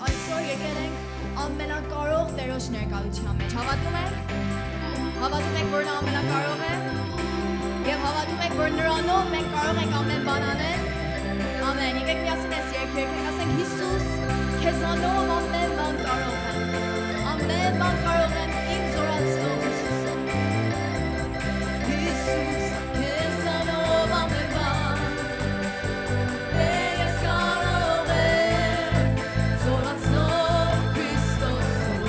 Այսօր եկել ենք ամենակարող Տերոջ ներկայության մեջ։ Հավատում եք? Հավատում եք, որ նա ամենակարող է? Եվ հավատում եք, որ նրանով մենք կարող ենք ամեն բան անել։ Ամեն։ Եկեք միասին այս երգը ասենք Հիսուս, քեզանով ամեն բան կարող եմ։ Ամեն բան կարող եմ իմ զորացնող Հիսուսով։ Հիսուս, քեզանով ամեն բան։ Ես կարող եմ զորացնող Քրիստոսով։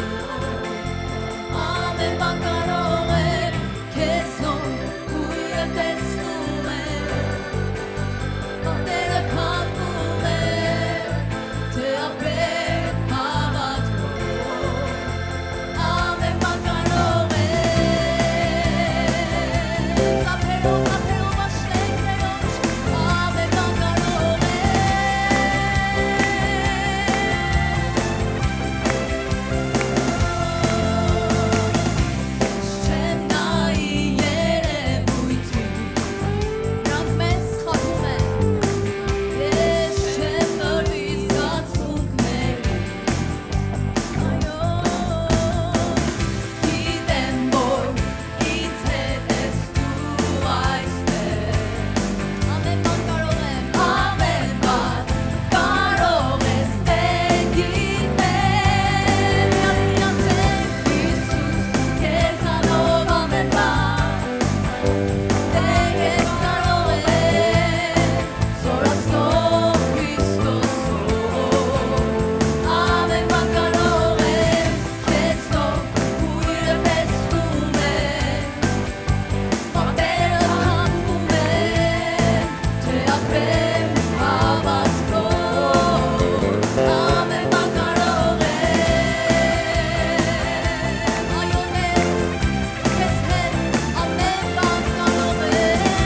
Ամեն բան կարող եմ քեզնով ուրը տեսնում եմ։ Պատերը քանդում եմ, թե ապրեմ հավատքով։ Ամեն բան կարող եմ, ծափերով աշտենք Տերոջ, ամեն բան կարող եմ։ Չեմ նայի երևույթին, նրանք մեզ խաբում են։ Ես չեմ տրվի զգացմունքներին, այո, գիտեմ, որ ինձ հետ ես դու այստեղ։ Ամեն բան կարող եմ, ամեն բան կարող ես, դե գիտեմ, միասին ասենք Հիսուս, քեզանով ամեն բան, դե ես կարող եմ զորացնող Քրիստոսով։ Ամեն բան կարող եմ քեզնով ուրը տեսնում եմ, պատերը քանդում եմ, թե ապրեմ հավատքով։ Ամեն բան կարող եմ, այո մեր, քեզ հետ ամեն բան կարող եմ։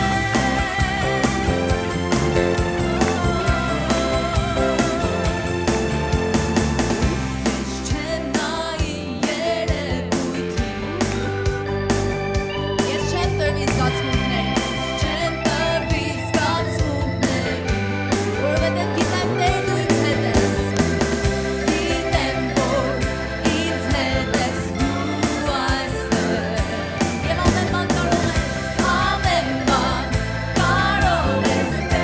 Չեմ նայի երևույթին, ես չեմ տրվի զգացմունքներին, չեմ տրվի զգացմունքներին, որովհետև գիտեմ Տեր դու ինձ հետ ես, գիտեմ որ ինձ հետ ես դու այստեղ, և ամեն բան կարող ես, ամեն բան կարող ես, դե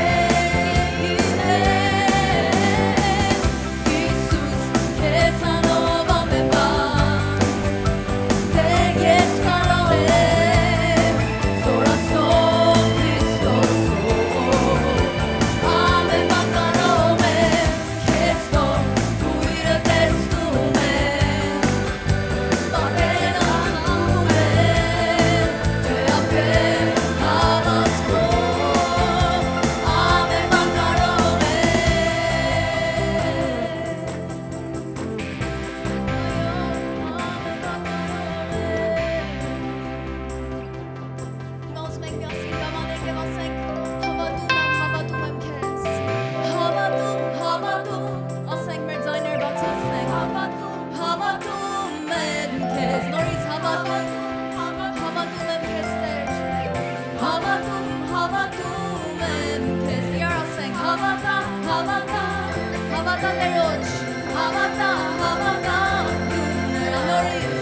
գիտեմ, Հիսուս, քեզանով ամեն բան, դե ես կարող եմ զորացնող Քրիստոսով։ Ամեն բան կարող եմ քեզնով ուրը տեսնում եմ, պատերը քանդում եմ, թե ապրեմ հավատքով։ Ամեն բան կարող եմ, Հիմա ուզում ենք միասին կամանենք և ասենք հավատում եմ քեզ, հավատում, ասենք մեր ձայները բացացնենք, հավատում եմ քեզ, նորից հավատում եմ քեզ Տեր, հավատում եմ քեզ, իրար ասենք հավատա Տերոջ, հավատա դու նրան, նորից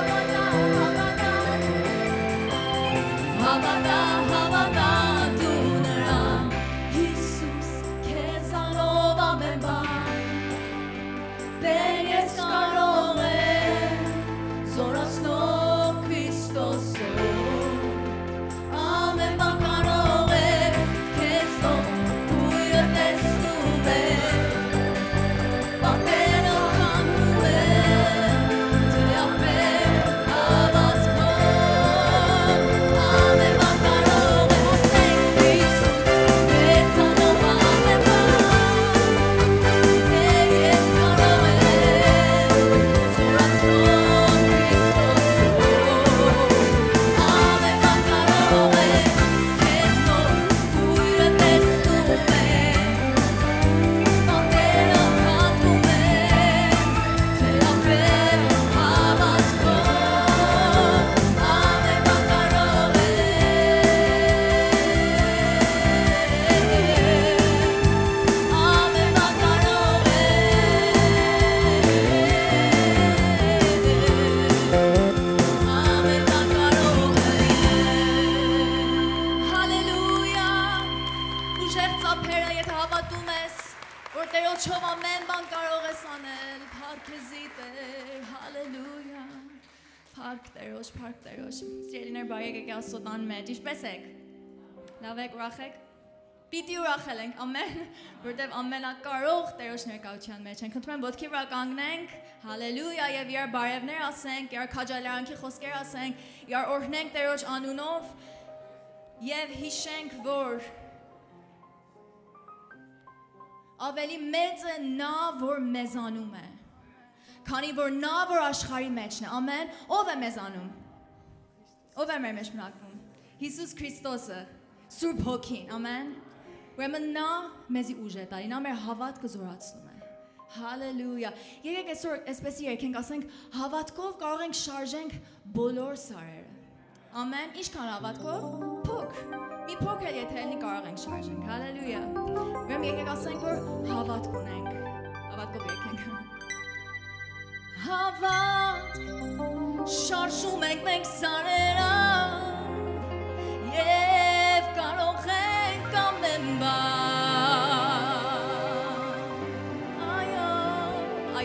հավատա դու նրան, Հիսուս, քեզանով ամեն բան, Տեր ես կարող եմ զորացնող Քրիստոսով։ Ամեն բան կարող եմ քեզնով ուրը տեսնում եմ, պատերը քանդում եմ, հավատում ես, որ Տերոջով ամեն բան կարող ես անել, փառք քեզի Տեր, հալելույա, փառք Տերոջ, սիրելիներ բարի եկեք Աստծոն մեջ, ինչպես եք, լավ եք, ուրախ եք, պիտի ուրախել ենք, ամեն, որտև ամենակարող Տերոջ ներկայության մեջ ենք, խնդրում եմ ոտքի վրա կանգնենք, հալելույա և իրար բարևներ ասենք, իրար քաջալերանքի խոսքեր ասենք, իրար օրհնենք Տերոջ անունով և հիշենք, որ ավելի մեծ է նա, որ մեզանում է, քանի որ նա, որ աշխարհի մեջն է, ամեն, ով է մեզանում, ով է մեր մեջ մնակվում, Հիսուս Քրիստոսը, Սուրբ Հոգին, ամեն, ուրեմն նա մեզի ուժ է տալի, նա մեր հավատքը զորացնում է, հալելույա, եկեք այսօր այսպես երգենք, ասենք, հավատքով կարող ենք շարժենք բոլոր սարերը, ամեն, ինչքան հավատքով, փոքր, մի փոքր եթե ելնի կարող ենք շարժենք, հալելույա, ուրեմն եկեք ասենք, որ հավատք ունենք, հավատքով եկենք, հավատք, շարժում ենք մենք սարերը, և կարող ենք ամեն բան,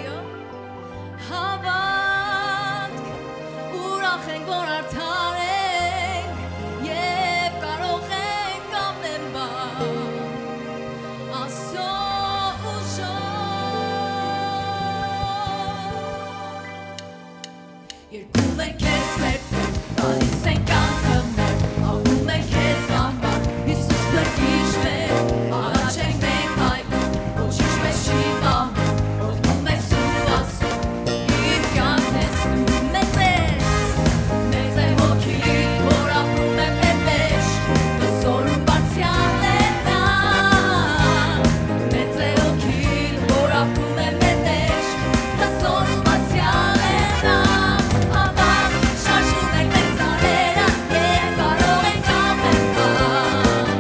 հավատք, ուրախ ենք, որ արդար ենք, և կարող ենք ամեն բան, Աստծո ուժով, երկում ենք քեզ մեր, տալիս ենք անքը մեր, աղում ենք քեզ համար, Հիսուս բրկիչ մեր, առաջ ենք մենք հայտնի, ոչինչ մեզ չի պահում, օգնում ես ու ասում, իր կյանքն ես դու, մեծ է հոգին, որ ապրում է մեր մեջ, հզորում բարձյալ է նա, մեծ է հոգին, որ ապրում է մեր մեջ, հզորում բարձյալ է նա, շարժում ենք մեր սարերը, և կարող ենք ամեն բան,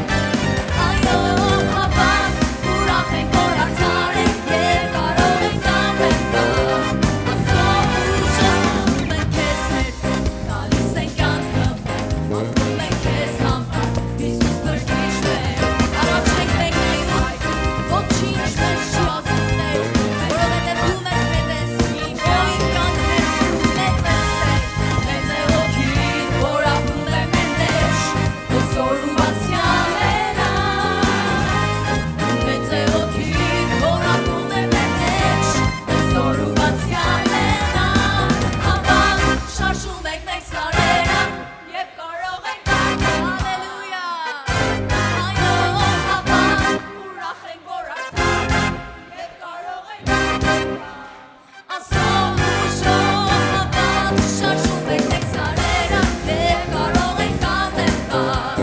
հավատ, ուրախ ենք, որ արդար ենք, և կարող ենք ամեն բան, Աստծո ուժով, մենք քեզ մեր, տալիս ենք անքը մեր, աղում ենք քեզ համար, Հիսուս բրկիչ մեր, առաջ ենք մենք հայտնի, ոչինչ մեզ չի ազատել, որովհետև դու մեզ հետ ես, օ իմ կյանքն ես դու, մեծ է հոգին, որ ապրում է մեր մեջ, հզորում բարձյալ է նա, մեծ է հոգին, որ ապրում է մեր մեջ, հզորում բարձյալ է նա, հավատ, շարժում ենք մենք սարերը, և կարող ենք հալելույա, հավատ, ուրախ ենք, որ արդար ենք, և կարող ենք Աստծո ուժով, հավատ, շարժում ենք մենք սարերը, և կարող ենք ամեն բան,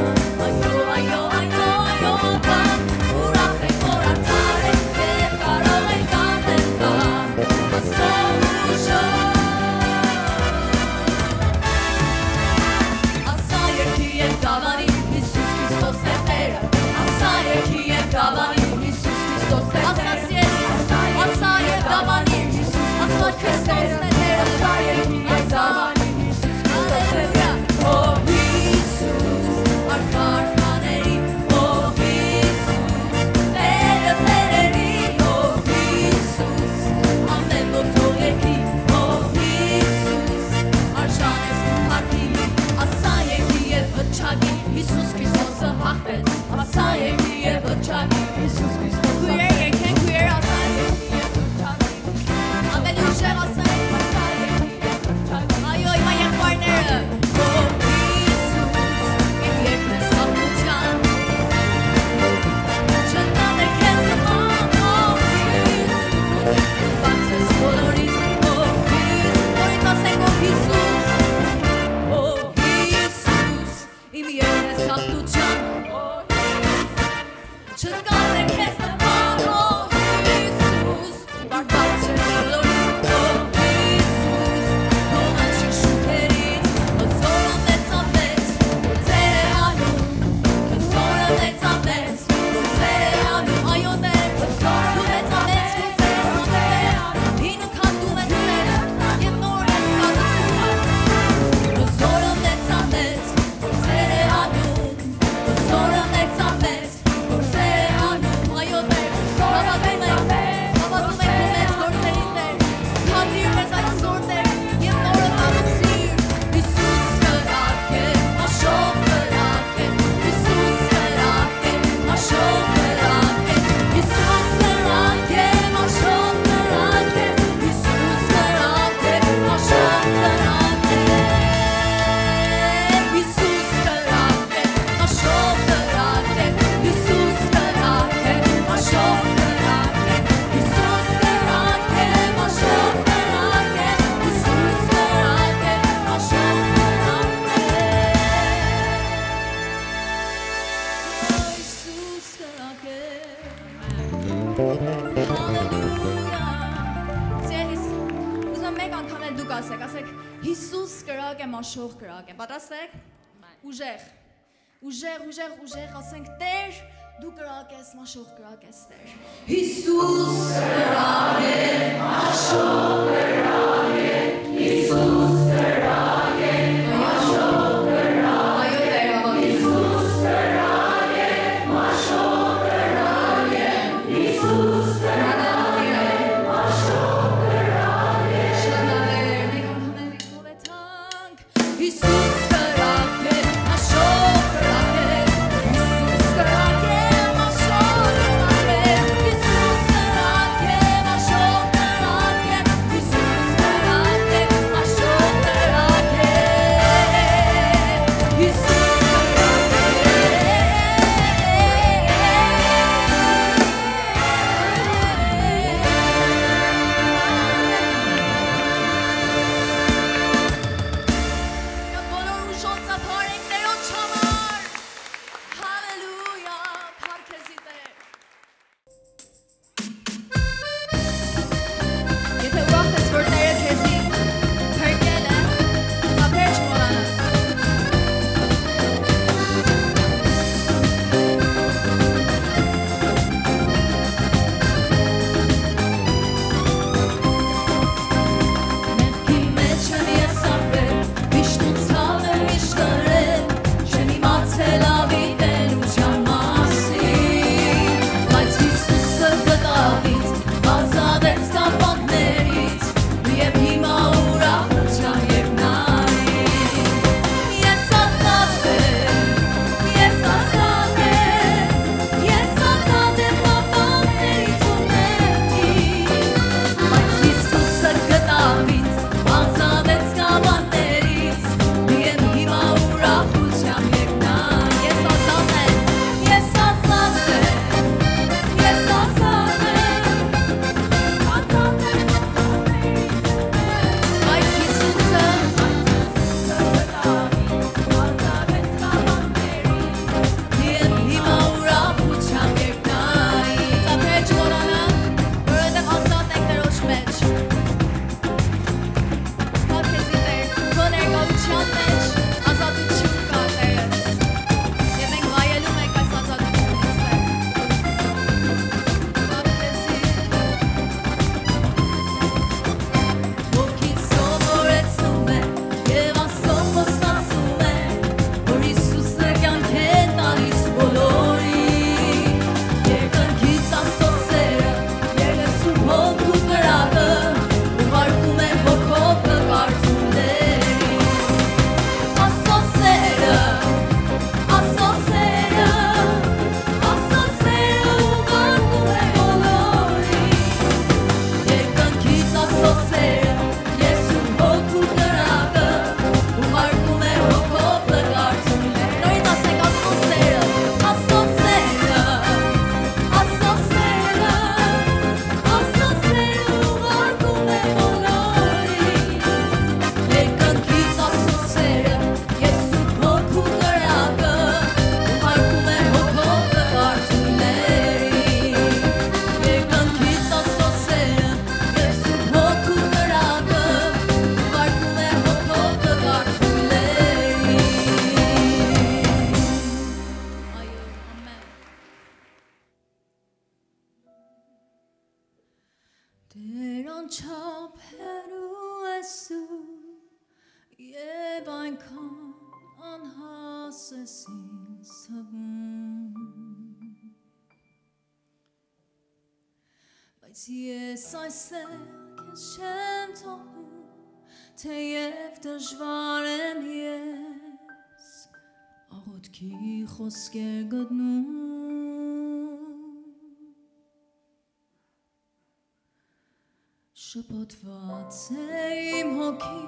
հավատ, ուրախ ենք, որ արդար ենք, և կարող ենք ամեն բան, Աստծո ուժով, ասա երգի ենք դավանի, Հիսուս Քրիստոս է Տերը, ասա երգի ենք դավանի, Հիսուս Քրիստոս է Տերը, ասա երգ դավանի, Հիսուս Քրիստոս է Տերը, ասա երգի ենք դավանի, Հիսուս Քրիստոս է Տերը, օ Հիսուս, արդար բաների, օ Հիսուս, Տերը Տերերի, օ Հիսուս, ամեն ոտով երգի, օ Հիսուս, արժան ես ու փառքի, ասա երգի և վճարի, Հիսուս Քրիստոսը հաղթեց, ասա երգի և վճարի, Հիսուս Քրիստոսը քույրեր եկեք, քույրեր ասենք, ամեն ուժեղ ասենք, այո, հիմա եղբայրները, օ Հիսուս, իմ երկն ես հաղթության, չնան է քեզ նման, օ Հիսուս, բաց ես բոլորից, օ Հիսուս, որից ասենք, օ Հիսուս, իմ երկն ես հաղթության, օ Հիսուս, չնան է քեզ նման, օ Հիսուս, բաց ես բոլորից, օ Հիսուս, քո անշիկ շուքերից, հզորը մեծամեծ, որ ձեր է անում, հզորը մեծամեծ, որ ձեր է անում, այո Տեր, հզորը մեծամեծ, որ ձեր է անում, հին անգամ դու մեզ Տեր, և նոր ես կատարում, հզորը մեծամեծ, որ ձեր է անում, հզորը մեծամեծ, որ ձեր է անում, Հիսուս կրակ եմ, աշխող կրակ եմ, պատասխեք, ուժեղ, ասենք տեր, դու կրակ ես, աշխող կրակ ես տեր, Հիսուս կրակ եմ, աշխող կրակ եմ, Հիսուս կրակ եմ, աշխող կրակ եմ, Հիսուս կրակ եմ, աշխող կրակ եմ, Հիսուս կրակ եմ, աշխող կրակ եմ, Հիսուս կրակ է, աշխող կրակ է, Հիսուս կրակ է, աշխող կրակ է, Հիսուս կրակ է, աշխող կրակ է, Հիսուս կրակ է, աշխող կրակ է, Հիսուս չափերու ես ու և այնքան անհասես ինձ թվում բայց ես այստեղ քեզ չեմ թողնում թեև դժվար եմ ես աղոթքի խոսքեր գտնում շփոթված է իմ հոգի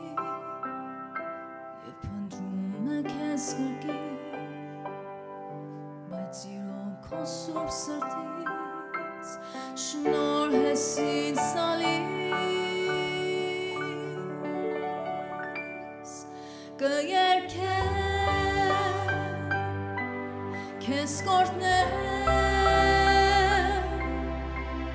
և փնտրում է քեզ գրկի բայց իրոք քո սուրբ սրտից շնորհ ես ինձ տալիս կերքեմ քեզ կօրհնեմ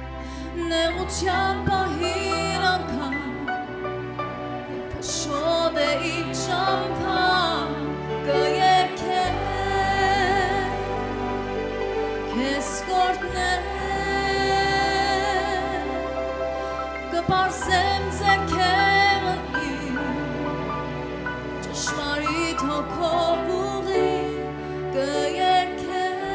քեզ կորտներ կպարզեմ ձեռքերը ճշմարիտ հոգով ուղի կերքեմ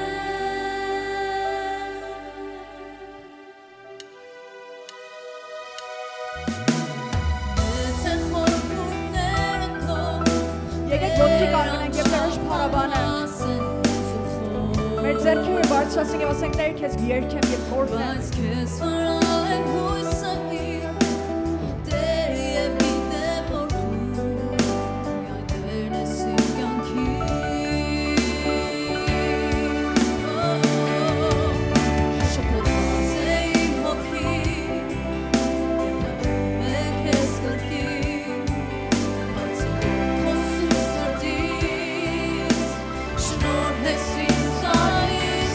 եթե խորհուրդները քո Եկեք ոտքի կանգնենք եւ Տերոջ փառաբանենք Մեր ձեռքերը բարձրացնենք եւ ասենք Տեր քեզ երգեմ եւ կորտնեմ Բայց քեզ վրա են հույսը իմ Տեր եւ գիտեմ որ դու միայն Տերն ես իմ կյանքի Շփոթված է իմ հոգի Երբ մտնում է քեզ կրկին Բայց խոսում սրտից շնորհես ինձ տալիս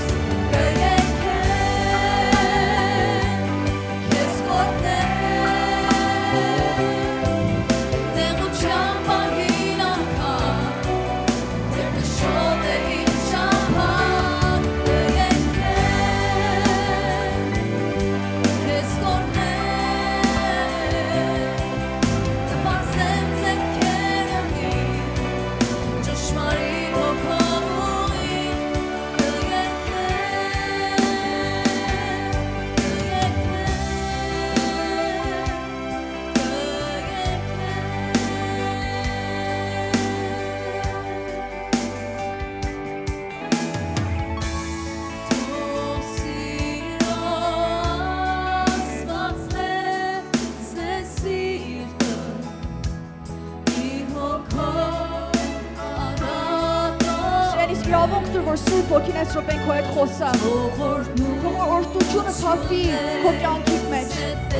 իրավունք դուր, որ Սուրբ Ոգին այս րոպեն քո հետ խոսա։ Քո օրհնությունը փափի քո կյանքի մեջ։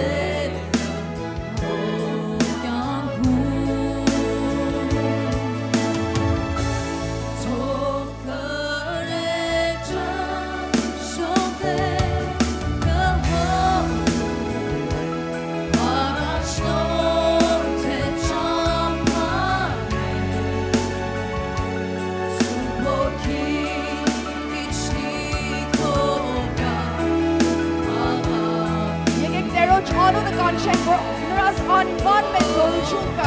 Անունը կանչենք, որ նրանց անվան մեծ զորություն կա։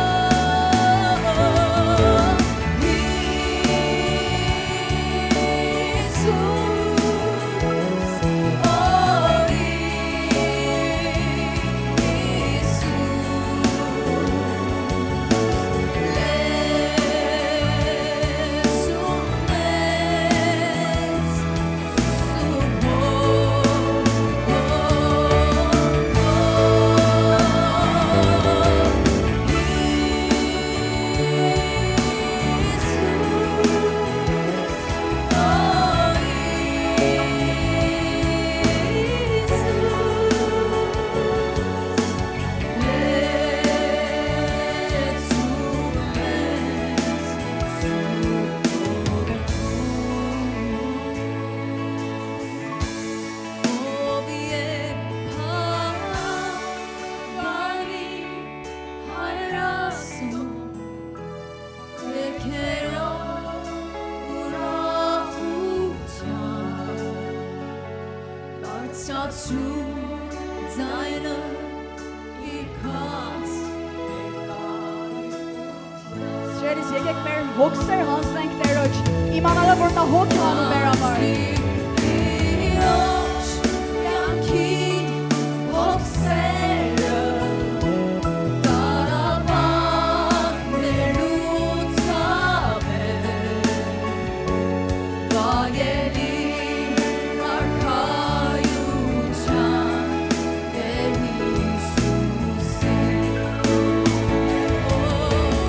Սիրելիս, եկեք մեր հոգսեր հանձնենք Տերոջ, իմանալով որ նա հոգ է անում մեր համար։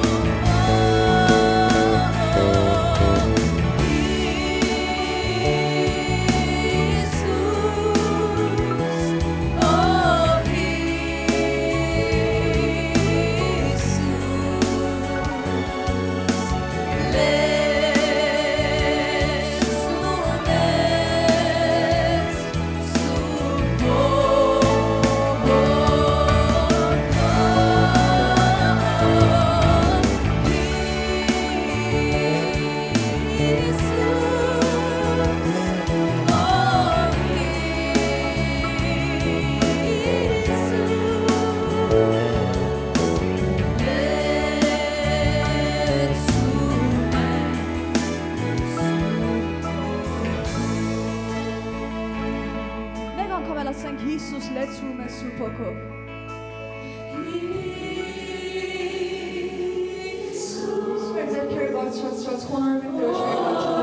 Yeah. Եթել ասենք Հիսուս լեցրում է Սուրբ Հոգով։ Մեր ձեռքերը բարձրացրած խոնարհում ենք Տիրոջ ներկայությամբ։